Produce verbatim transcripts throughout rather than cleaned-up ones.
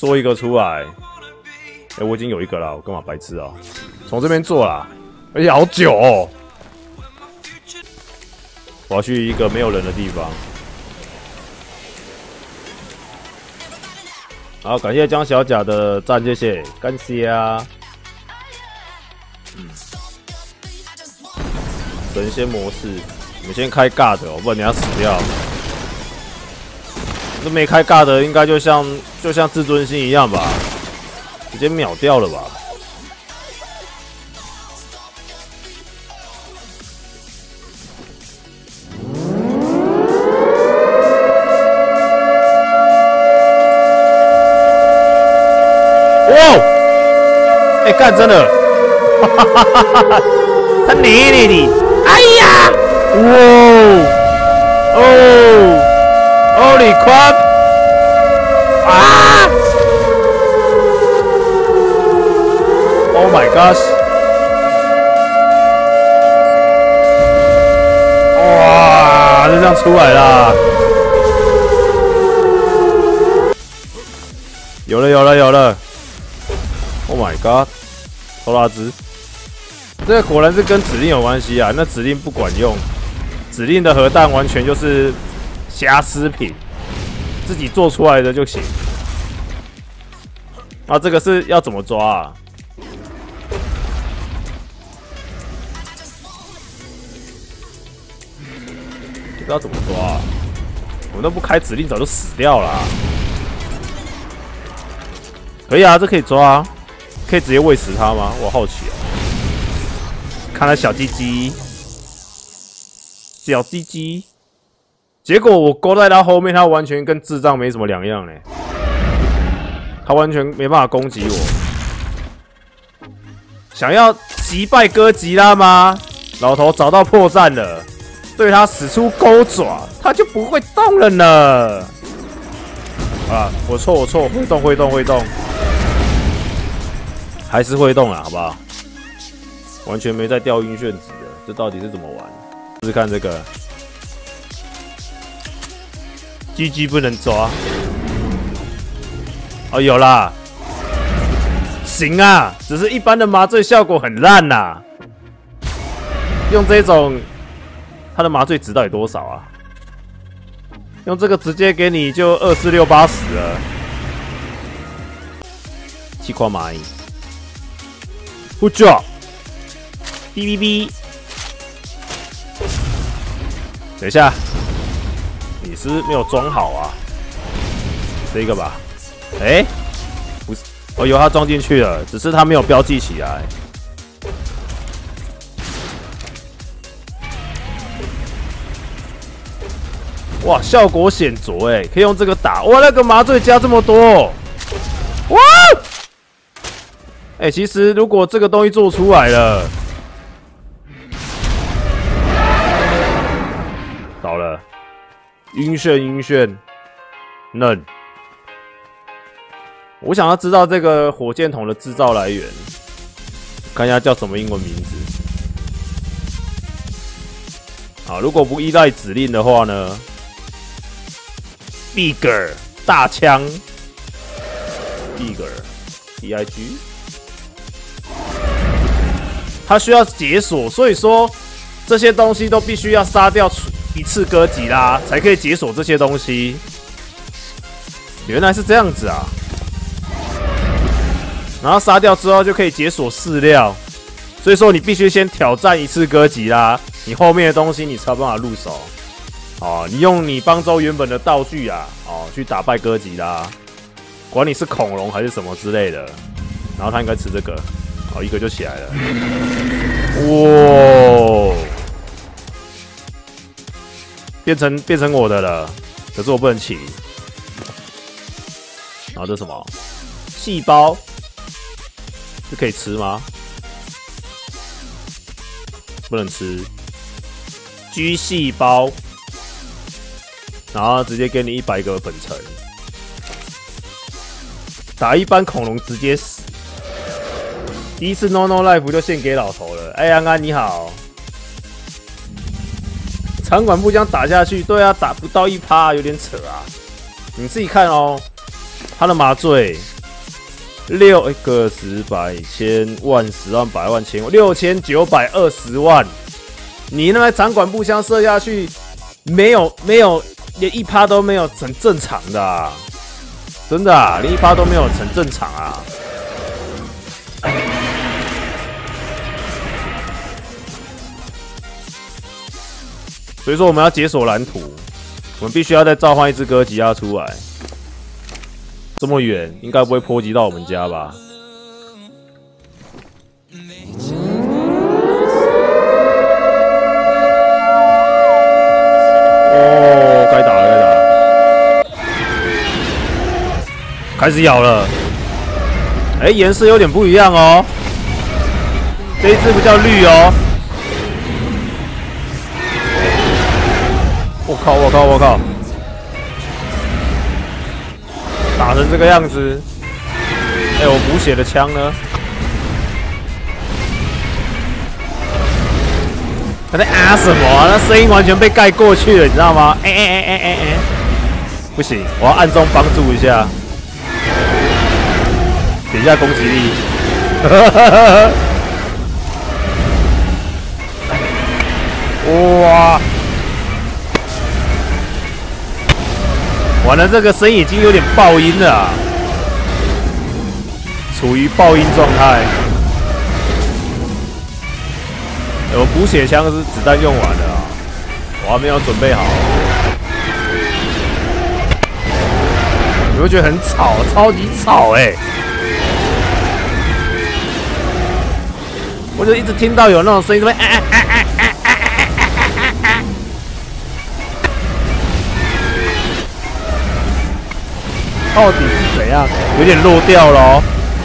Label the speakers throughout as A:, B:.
A: 做一个出来。哎、欸，我已经有一个了，我干嘛白痴啊？从这边做啦，而且好久哦。我要去一个没有人的地方。好，感谢江小贾的赞，谢谢，感谢啊。嗯，神仙模式，你们先开尬的、哦，不然你要死掉。这没开尬的，应该就像就像自尊心一样吧，直接秒掉了吧。哇！哎、欸，干真的，哈哈哈哈哈！他你你你，哎呀！哇！哦 ，Holy crap！ 啊 ！Oh my gosh！ 哇，就这样出来啦！有了有了有了！ Oh my god！ 抽拉兹，这个果然是跟指令有关系啊。那指令不管用，指令的核弹完全就是瑕疵品，自己做出来的就行。啊，这个是要怎么抓啊？不知道怎么抓啊？我都不开指令，早就死掉了、啊。可以啊，这可以抓啊。 可以直接喂食它吗？我好奇哦。看他小鸡鸡，小鸡鸡。结果我勾在他后面，他完全跟智障没什么两样嘞。他完全没办法攻击我。想要击败哥吉拉吗？老头找到破绽了，对他使出钩爪，他就不会动了呢。啊，我错，我错，会动，会动，会动。 还是会动了，好不好？完全没在掉晕眩值的，这到底是怎么玩？试试看这个 ，G G 不能抓。哦，有啦，行啊，只是一般的麻醉效果很烂呐、啊。用这种，它的麻醉值到底多少啊？用这个直接给你就二四六八十了，气矿蚂蚁。 Good job！ 哔哔哔！等一下，你是不是没有装好啊？这个吧？哎、欸，不是，哦，有它装进去了，只是它没有标记起来。哇，效果显著哎，可以用这个打。哇，那个麻醉加这么多，哇！ 哎、欸，其实如果这个东西做出来了，倒了，晕眩晕眩，嫩。我想要知道这个火箭筒的制造来源，看一下叫什么英文名字。啊，如果不依赖指令的话呢 ，Bigger 大枪 ，Bigger B I G。 它需要解锁，所以说这些东西都必须要杀掉一次哥吉拉，才可以解锁这些东西。原来是这样子啊！然后杀掉之后就可以解锁饲料，所以说你必须先挑战一次哥吉拉，你后面的东西你才有办法入手。哦，你用你邦州原本的道具啊，哦，去打败哥吉拉，管你是恐龙还是什么之类的。然后他应该吃这个。 好，一个就起来了。哇！变成变成我的了，可是我不能骑。然后这是什么？细胞是可以吃吗？不能吃。G 细胞，然后直接给你一百个粉尘，打一般恐龙直接死。 第一次 No No Life 就献给老头了。哎、欸，安安你好，场馆不将打下去，对啊，打不到一趴，有点扯啊。你自己看哦， 他的麻醉六个十百千万十万百万千万六千九百二十万，你那个长管步枪射下去，没有没有连一趴都没有，很正常的、啊，真的啊，连一趴都没有，很正常啊。所以说我们要解锁蓝图，我们必须要再召唤一只哥吉拉出来。这么远，应该不会波及到我们家吧？哦，该打了，该打了，开始咬了。哎、欸，颜色有点不一样哦，这一只不叫绿哦。我靠！我靠！我靠！打成这个样子，哎、欸，我补血的枪呢？他在啊什么、啊？那声音完全被盖过去了，你知道吗？哎哎哎哎哎哎！不行，我要暗中帮助一下，点一下攻击力。哇！完了，这个声音已经有点爆音了、啊，处于爆音状态。欸、我补血枪是子弹用完了啊，我还没有准备好。你会觉得很吵，超级吵哎、欸！我就一直听到有那种声音，在那边啊啊啊啊啊啊啊！到底是怎样？有点漏掉了哦。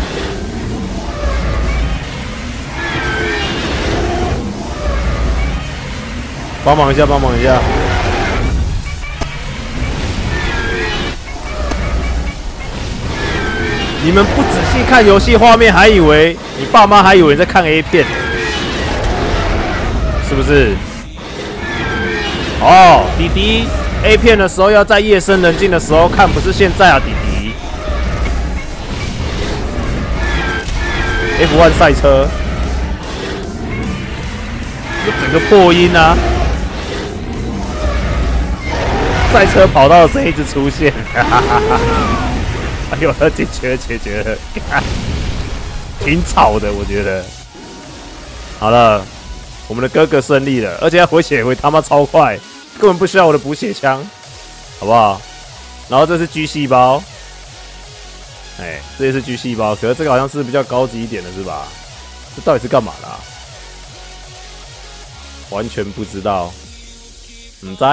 A: 帮忙一下，帮忙一下。你们不仔细看游戏画面，还以为你爸妈还以为你在看 A 片，是不是？哦，弟弟 ，A 片的时候要在夜深人静的时候看，不是现在啊，弟弟。F 一 赛车，这整个破音啊！赛车跑道的声音一直出现，哈哈哈哈！哎呦，解决了，解决了，挺吵的，我觉得。好了，我们的哥哥胜利了，而且他回血回他妈超快，根本不需要我的补血枪，好不好？然后这是 G 细胞，哎、欸，这也是 G 细胞，可是这个好像是比较高级一点的，是吧？这到底是干嘛的、啊？完全不知道，唔知。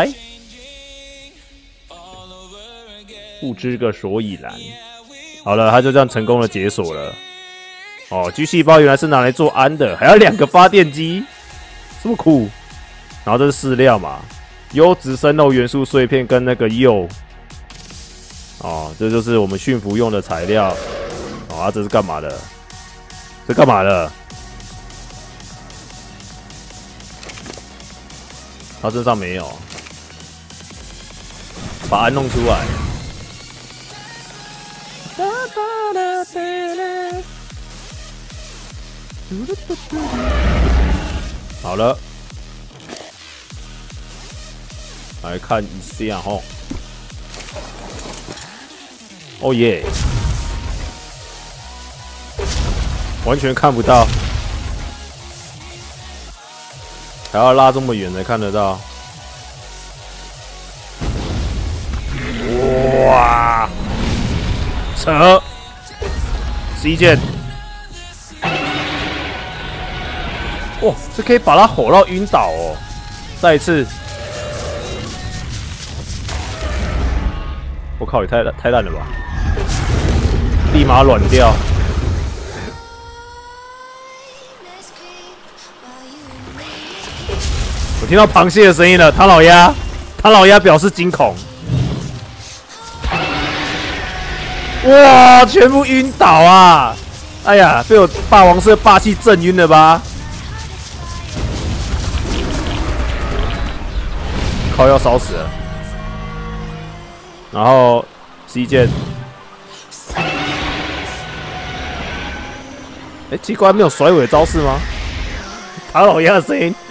A: 不知个所以然。好了，他就这样成功的解锁了。哦 ，G 细胞原来是拿来做氨的，还有两个发电机，这么酷。然后这是饲料嘛，优质生肉元素碎片跟那个铀。哦，这就是我们驯服用的材料。哦，啊、这是干嘛的？这干嘛的？他身上没有，把氨弄出来。好了，来看一下吼。哦耶，完全看不到，还要拉这么远才看得到。哇！扯，是一件，哇，这可以把他吼到晕倒哦！再一次，我靠，也太太烂了吧！立马软掉。我听到螃蟹的声音了，唐老鸭，唐老鸭表示惊恐。哇！全部晕倒啊！哎呀，被我霸王色霸气震晕了吧？靠，要烧死了。然后 C 键哎，奇怪，没有甩尾的招式吗？唐老鸭的声音，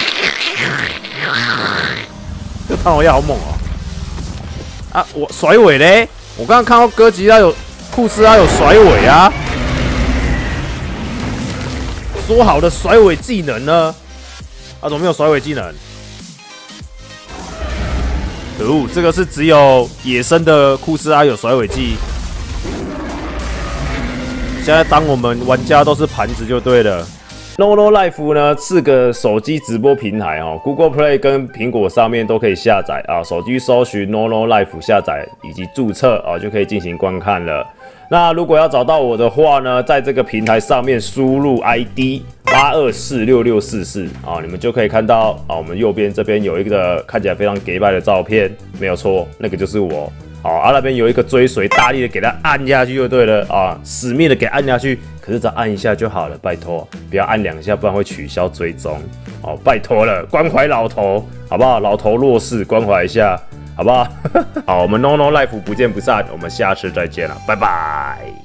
A: 这唐老鸭好猛哦！啊，我甩尾嘞！我刚刚看到哥吉拉有库斯拉有甩尾啊，说好的甩尾技能呢？啊，怎么没有甩尾技能？可恶，这个是只有野生的库斯拉有甩尾技。现在当我们玩家都是盘子就对了。No No Life 呢是个手机直播平台哦 ，Google Play 跟苹果上面都可以下载啊，手机搜寻 No No Life 下载以及注册啊，就可以进行观看了。那如果要找到我的话呢，在这个平台上面输入 I D 八二四六六四四啊，你们就可以看到啊，我们右边这边有一个看起来非常给拜的照片，没有错，那个就是我。好，啊那边有一个追随，大力的给它按下去就对了啊，死命的给按下去，可是只要按一下就好了，拜托，不要按两下，不然会取消追踪。好，拜托了，关怀老头，好不好？老头弱势，关怀一下，好不好？好，我们 No No Life 不见不散，我们下次再见了，拜拜。